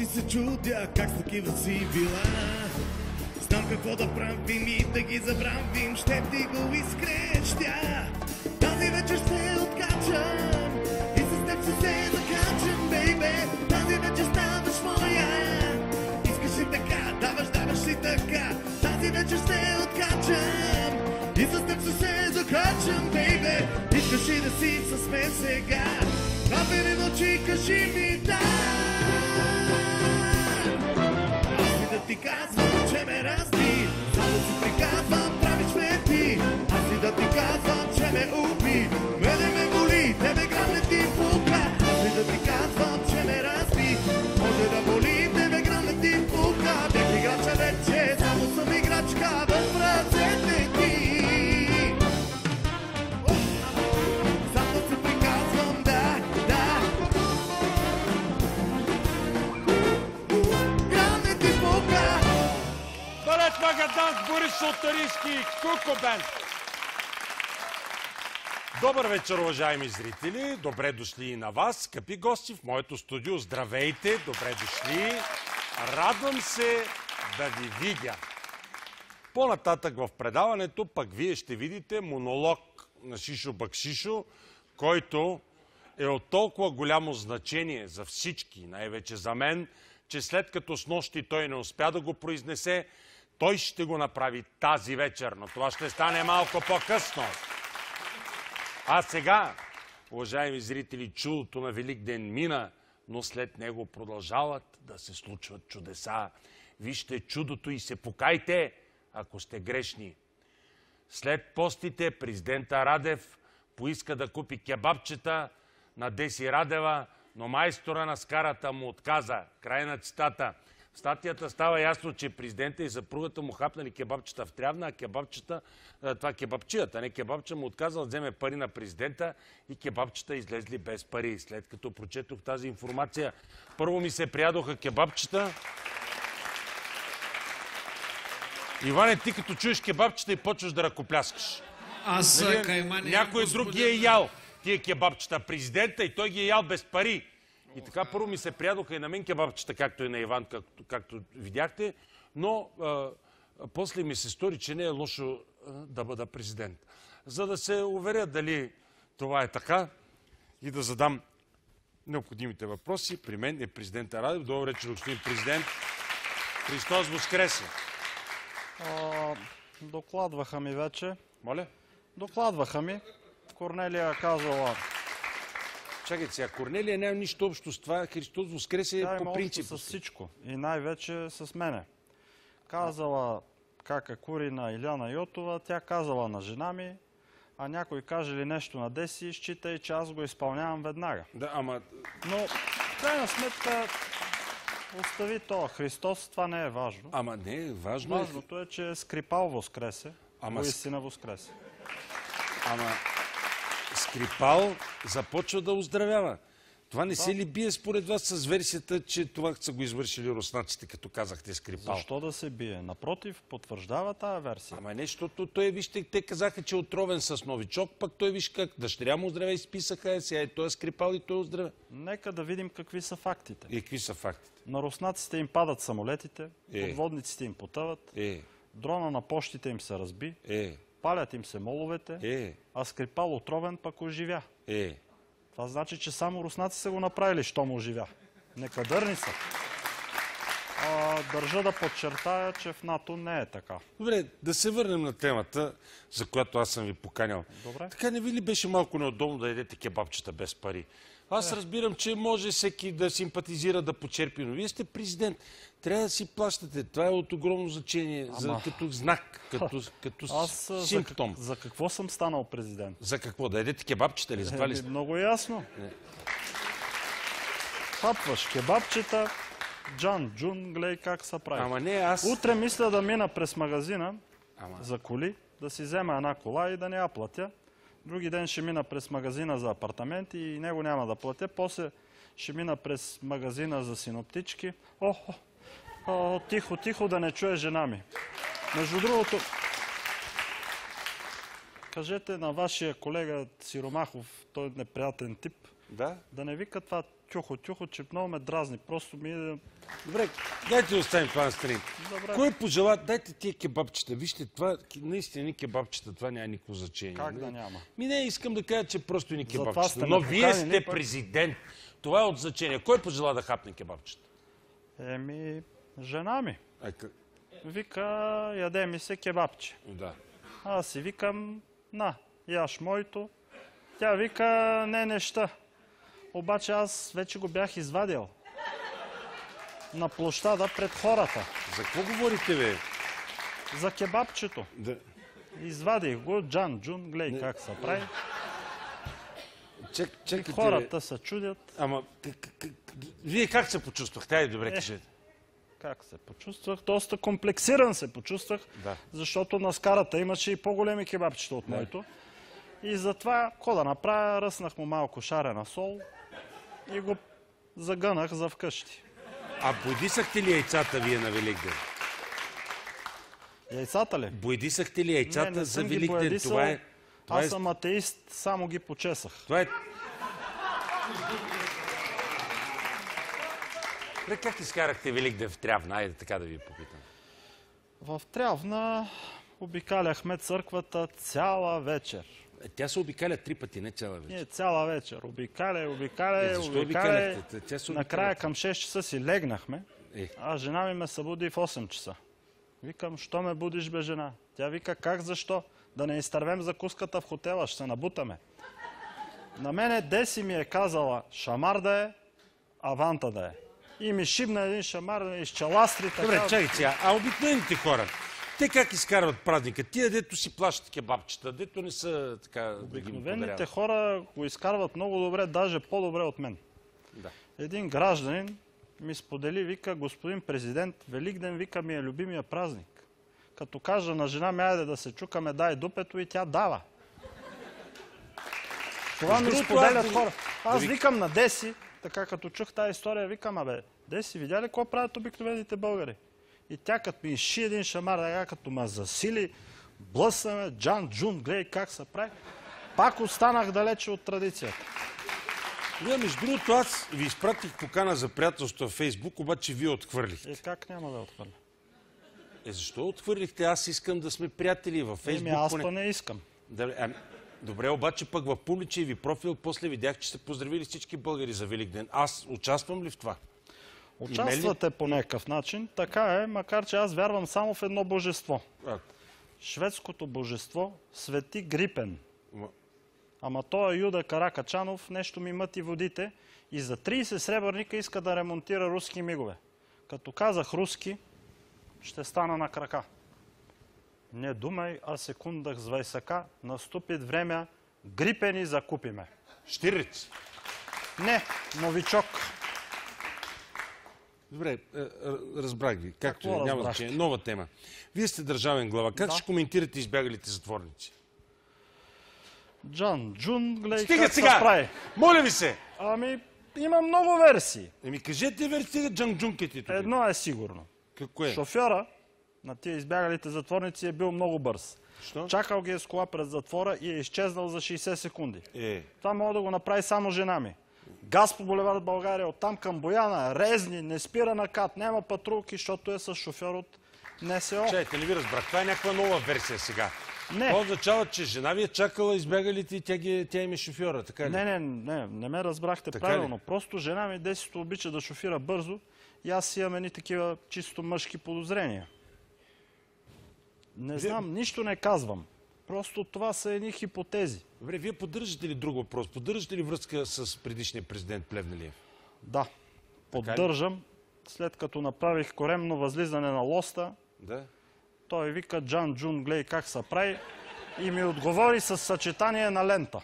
се чудя как с такива си била. Знам какво да правим и да ги забравим. Ще ти го изкрещя. Тази вечер ще откачам и с теб ще се закачам, бейбе. Тази вечер ставаш моя. Искаш ли така, даваш ли така. Тази вечер ще откачам и с теб ще се закачам, бейбе. Искаш ли да си с мен сега? Папери ночи, кажи ми да. Аз ли да ти казвам, че ме разби, само си приказвам, правиш ме ти. Аз ли да ти казвам, че ме уби, мене ме боли, тебе грам не ти пука. Аз ли да ти казвам, че ме разби, може да боли, тебе грам не ти пука. Бях играча вече, само съм играчка в ръцете ти. Магадан с Борис Шолтарийски, Куко Бенд. Добър вечер, уважаеми зрители. Добре дошли и на вас, скъпи гости в моето студио. Здравейте, добре дошли. Радвам се да ви видя. По-нататък в предаването пък вие ще видите монолог на Шишо Бакшишо, който е от толкова голямо значение за всички, най-вече за мен, че след като снощи той не успя да го произнесе, той ще го направи тази вечер, но това ще стане малко по-късно. А сега, уважаеми зрители, чудото на Великден мина, но след него продължават да се случват чудеса. Вижте чудото и се покайте, ако сте грешни. След постите президента Радев поиска да купи кебабчета на Деси Радева, но майстора на скарата му отказа. Край на цитата. В статията става ясно, че президента и съпругата му хапнали кебабчета в Трявна, а кебабчета, това кебабчията, не кебабча, му отказал да вземе пари на президента и кебабчета излезли без пари. След като прочетох тази информация, първо ми се приядоха кебабчета. Иване, ти като чуеш кебабчета и почваш да ръкопляскаш. Аз кайма не някой друг ги е ял тия кебабчета, президента, и той ги е ял без пари. И така първо ми се приядоха и на мен кебабчета, както и на Иван, както видяхте, но после ми се стори, че не е лошо да бъда президент. За да се уверя дали това е така и да задам необходимите въпроси, при мен е президента Радев. Добър вечер, господин президент. Христос воскресе! Докладваха ми вече. Моля? Докладваха ми. Корнелия казала... Чакайте сега, Корнелия няма нищо общо с това. Христос воскресе по принцип. С всичко. И най-вече с мене. Казала кака кури на Иляна Йотова, тя казала на жена ми, а някой каже ли нещо на Деси, считай, че аз го изпълнявам веднага. Да, ама... Но, в крайна сметка, остави това. Христос, това не е важно. Ама не е важно. Важното е, че Скрипал воскресе. Воистина воскресе. Ама... Скрипал започва да оздравява. Това не се ли бие според вас с версията, че това са го извършили руснаците, като казахте Скрипал? Защо да се бие? Напротив, потвърждава тая версия. Ама не, защото той, вижте, те казаха, че е отровен с новичок, пък той виж как дъщеря му оздравя, изписаха, сега той е Скрипал и той оздравя. Нека да видим какви са фактите. И какви са фактите? На руснаците им падат самолетите, подводниците им потъват, дрона на почтите им се разби, палят им се моловете, а Скрипал отровен пък оживя. Това значи, че само руснаци са го направили, що му оживя. Некадърни са. Държа да подчертая, че в НАТО не е така. Добре, да се върнем на темата, за която аз съм ви поканял. Добре. Така не ви ли беше малко неудобно да ядете кебабчета без пари? Аз разбирам, че може всеки да симпатизира, да почерпи, но вие сте президент. Трябва да си плащате. Това е от огромно значение, като знак, като симптом. За какво съм станал президент? За какво? Да ядете кебабчета ли? За това ли? Много ясно. Хапваш кебабчета, джун, гледай как се прави. Ама не, аз... Утре мисля да мина през магазина за коли, да си взема една кола и да не я платя. Други ден ще мина през магазина за апартаменти и него няма да платя. После ще мина през магазина за синоптички. Тихо, да не чуе жена ми. Между другото, кажете на вашия колега Сиромахов, той е неприятен тип, Да не вика това тюхо, че много ме дразни. Просто ми е... Добре, дайте да оставим това на страни. Кой пожела, дайте тия кебабчета. Вижте, това наистина ни кебабчета, това няма никакво значение. Как да няма? Не, искам да кажа, че просто ни кебабчета. Но вие сте президент. Това е от значение. Кой пожела да хапне кебабчета? Жена ми. Вика, яде ми се кебабче. Да. Аз си викам, яш моето. Тя вика, неща. Обаче аз вече го бях извадил. На площада пред хората. За какво говорите, бе? За кебабчето. Да. Извадих го, Джан-Джун, гледай как се прави. Чакайте, хората се чудят. Ама, вие как се почувствахте? Айде, добре, кажете. Как се почувствах? Доста комплексиран се почувствах, защото на скарата имаше и по-големи кебабчета от моето. И затова, какво да направя, ръснах му малко шарена сол и го загънах за вкъщи. А боядисахте ли яйцата вие на Великден? Яйцата ли? Боядисахте ли яйцата за Великден? Аз съм атеист, само ги почесах. Това е... Как изкарахте Великден в Трявна? Айде така да ви попитам. В Трявна обикаляхме църквата цяла вечер. Тя се обикаля 3 пъти, не цяла вечер. Не, цяла вечер. Обикаля. Накрая към 6 часа си легнахме, а жена ми ме събуди в 8 часа. Викам, що ме будиш, бе, жена? Тя вика, как, защо? Да не изтървем закуската в хотела, ще се набутаме. На мене Деси ми е казала, шамар да е, аванта да е. И ми шибна един шамар, да изчеластри така. Добре, чакай сега, а обикновените хора, те как изкарват празника? Тия, дето си плащат кебабчета, дето не са така... Обикновените хора го изкарват много добре, даже по-добре от мен. Един гражданин ми сподели, вика, господин президент, Великден, вика, ми е любимия празник. Като кажа на жена ми, айде да се чукаме, дай дупето, и тя дава. Това ми споделят хора. Аз викам на Деси, така като чух тази история, викам, Деси, видя ли какво правят обикновените българи? И тя като ми изши един шамар, така като ме засили, блъсаме, Джан-Джун, гледай как се прави, пак останах далече от традицията. Между другото, аз ви изпратих покана за приятелство в Фейсбук, обаче вие отхвърлихте. Как няма да отхвърля? Защо отхвърлихте? Аз искам да сме приятели във Фейсбук. Аз па не искам. Добре, обаче пък в публичния ви профил после видях, че сте поздравили всички българи за Великден. Аз участвам ли в това? Участвате по някакъв начин. Така е, макар че аз вярвам само в едно божество. Шведското божество Свети Грипен. Ама той Юда Каракачанов нещо ми мъти водите и за 30 сребърника иска да ремонтира руски мигове. Като казах руски, ще стана на крака. Не думай, а секундах с вайсака, наступи време, Грипени закупиме. Штирлиц? Не, новичок. Добре, разбрах ви. Както е, няма значение. Нова тема. Вие сте държавен глава. Как ще коментирате избягалите затворници? Джан-Джун, гледай как се прави. Моля ви се! Има много версии. Кажете версия Джан-Джунките. Едно е сигурно. Какво е? Шофьора на тия избягалите затворници е бил много бърз. Чакал ги е с кола пред затвора и е изчезнал за 60 секунди. Това може да го направи само жена ми. Газ по булевард България, оттам към Бояна, резни, не спира на кат, няма патрулки, защото е с шофьор от НСО. Чайте, не ви разбрах. Това е някаква нова версия сега. Не. Това означава, че жена ви е чакала избягалите и тя им е шофьора, така ли? Не ме разбрахте правилно. Просто жена ми Десито обича да шофира бързо и аз имам едни такива чисто мъжки подозрения. Не знам, нищо не казвам. Просто това са едни хипотези. Добре, вие поддържате ли друг въпрос? Поддържате ли връзка с предишния президент Плевнелиев? Да, поддържам. След като направих коремно възлизане на лоста, той вика Джан-Джун, гледай как се прави, и ми отговори с съчетание на лента.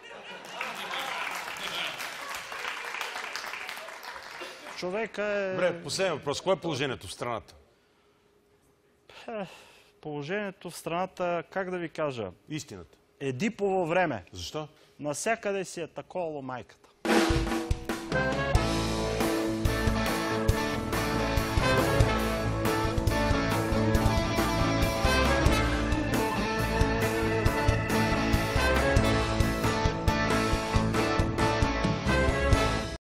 Човека е... Добре, последен въпрос. Какво е положението в страната? Положението в страната, как да ви кажа? Истината. Едипово време. Защо? Насякъде си е такова майката.